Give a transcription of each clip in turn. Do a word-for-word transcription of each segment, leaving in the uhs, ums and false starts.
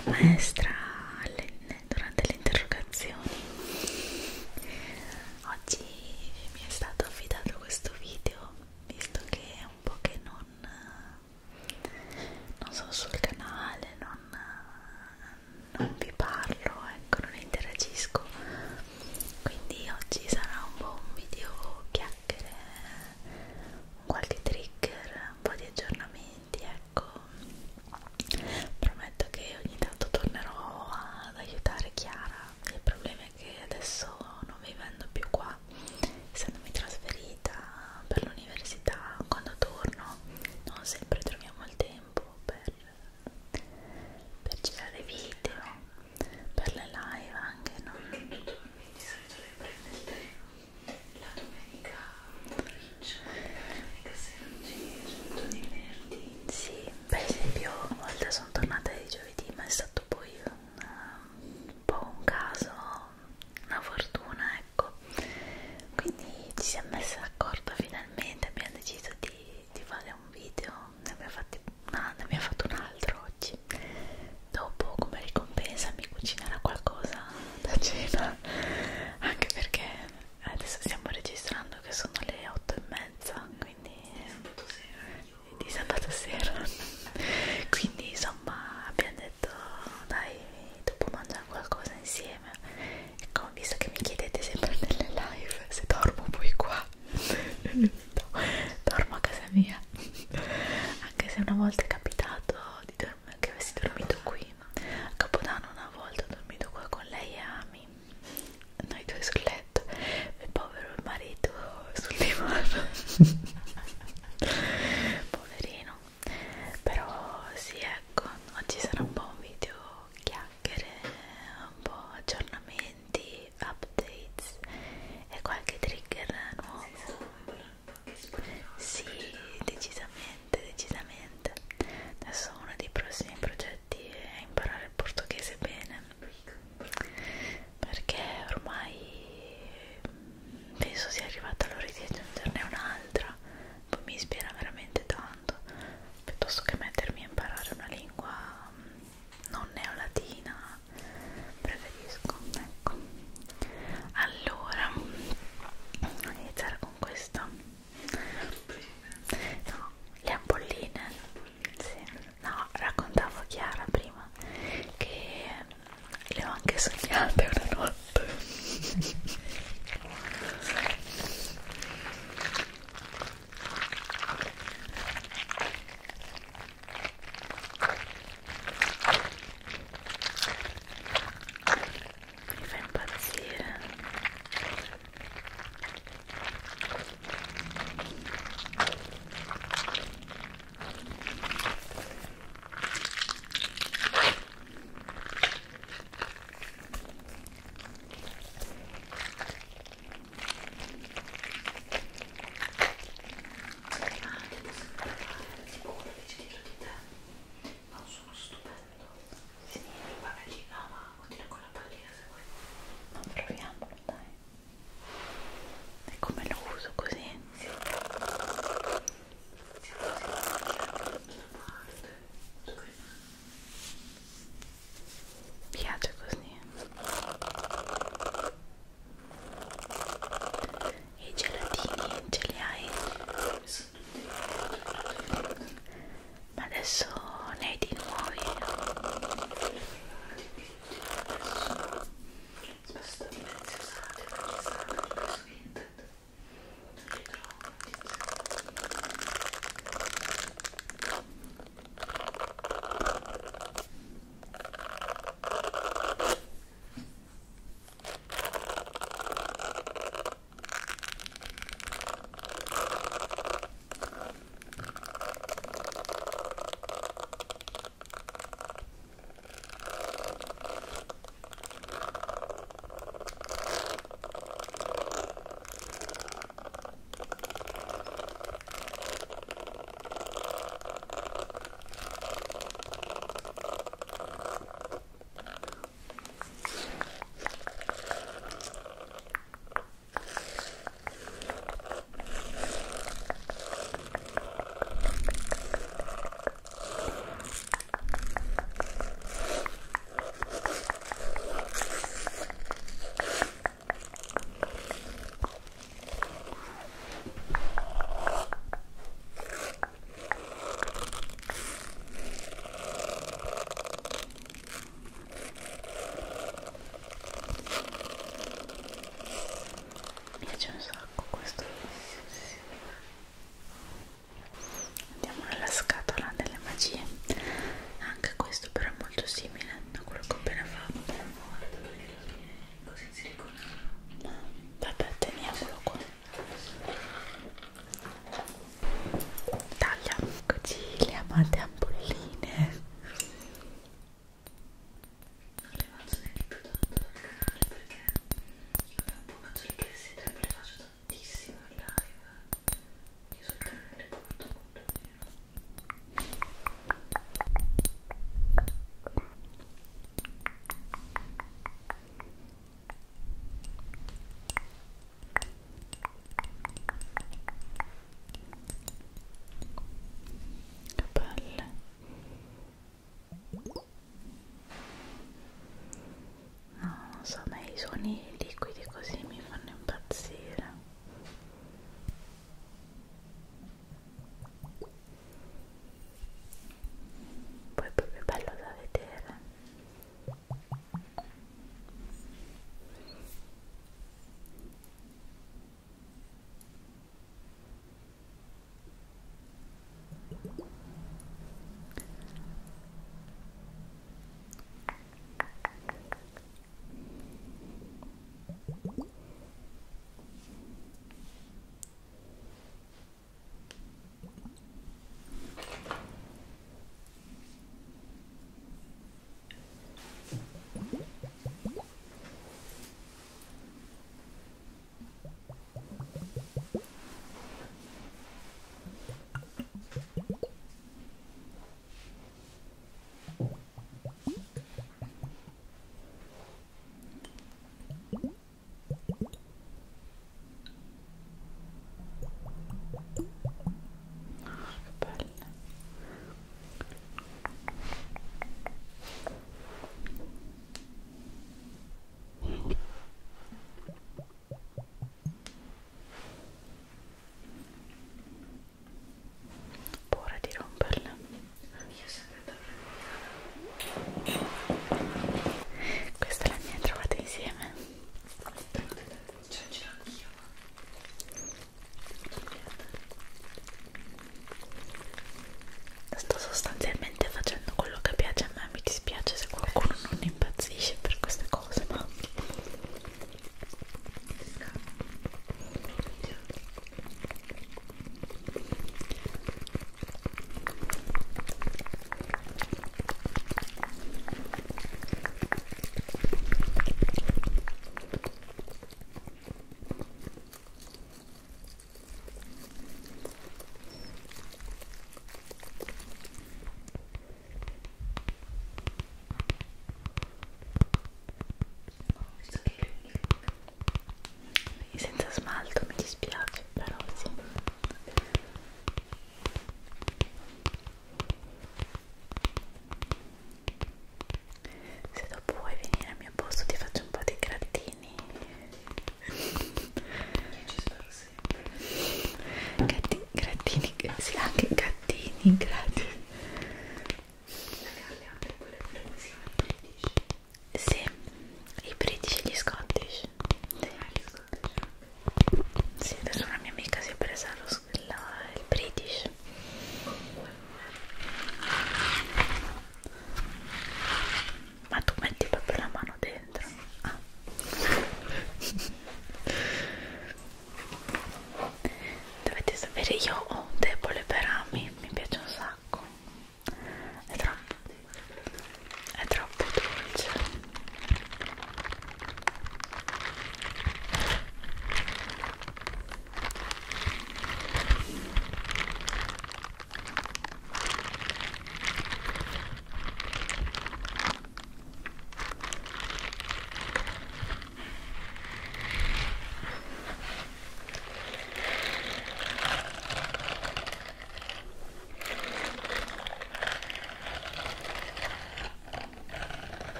maestra alle, durante le interrogazioni. Oggi mi è stato affidato questo video, visto che è un po' che non, non sono sul canale, non, non vi parlo, ecco, non interagisco, quindi oggi sarà un po' un video chiacchiere, qualche trigger, un po' di aggiornamenti, ecco. Prometto che ogni tanto tornerò non so, a me i suoni liquidi così mi fanno impazzire. Poi è proprio bello da vedere.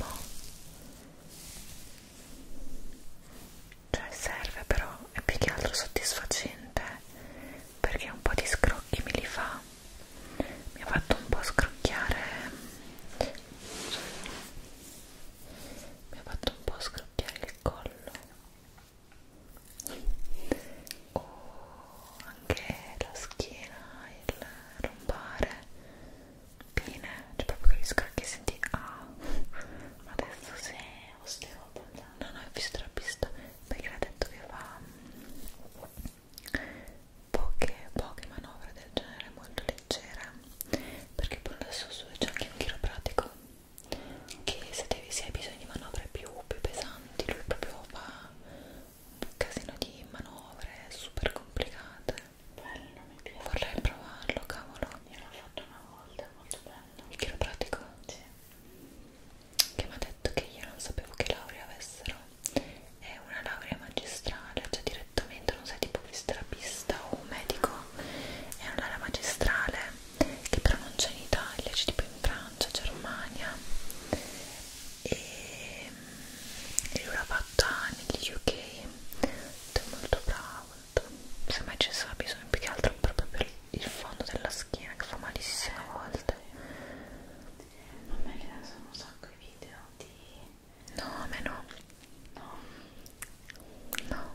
cioè serve, però è più che altro soddisfacente perché un po' di scrocchi me li fa, mi ha fatto un po' scrocchiare, mi ha fatto un po' scrocchiare il collo, o anche la schiena, il lombare, bene, cioè proprio che gli scrocchi senti, ah, ma adesso sì, osteopata, no no, è fisioterapista, perché ha detto che fa poche, poche manovre del genere, molto leggere, perché poi adesso su c'è anche un chiropratico che se devi, se hai bisogno di manovre più, più pesanti, lui proprio fa un casino di manovre super complicate. Bello, mi piace. Vorrei provarlo, cavolo. Io l'ho fatto una volta, è molto bello. Il chiropratico? Sì. Che mi ha detto che io non sapevo che laurea avessero. È una laurea magistrale, cioè direttamente, non sei tipo fisioterapista o medico, è una laurea magistrale che però non c'è in Italia, c'è tipo in Francia, Germania, e, e lui l'ha fatta negli U K, è molto bravo, se mai ci sarà bisogno, più che altro proprio per il fondo della schiena che fa malissimo a volte. A me che ne sono un sacco i video di... No, a me no. No. No.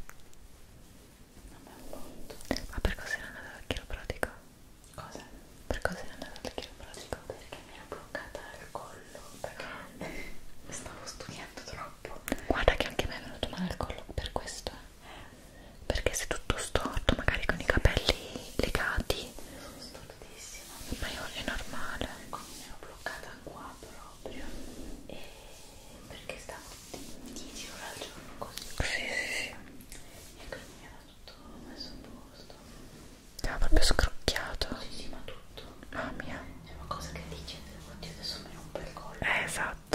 Ma per cosa sei andata dal chiropratico? Cosa? Per cosa sei andata dal chiropratico? Perché mi ero bloccata il collo, perché stavo studiando troppo. Guarda che anche a me è venuto male il collo per questo, eh. Perché sei tutto storto, magari con i capelli legati. Sono stortissima. Ma io è normale. Quindi mi ero bloccata qua proprio. E perché stavo dieci ore al giorno così. Sì, sì, sì. E quindi mi era tutto messo a posto. Ti ha proprio scrocchiato. Sì, sì, ma tutto. Mamma mia. C'è una cosa che dice, oddio, adesso mi rompe il collo. Eh, esatto.